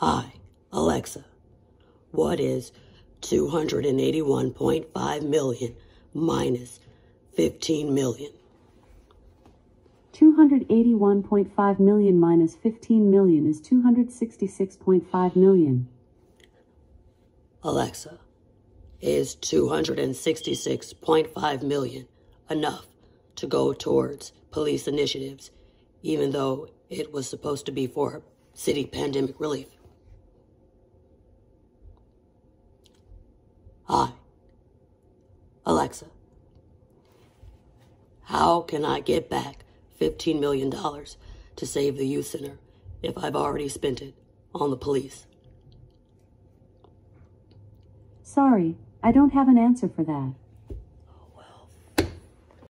Hi, Alexa, what is 281.5 million minus 15 million? 281.5 million minus 15 million is 266.5 million. Alexa, is 266.5 million enough to go towards police initiatives, even though it was supposed to be for city pandemic relief? Hi, Alexa, how can I get back $15 million to save the youth center if I've already spent it on the police? Sorry, I don't have an answer for that.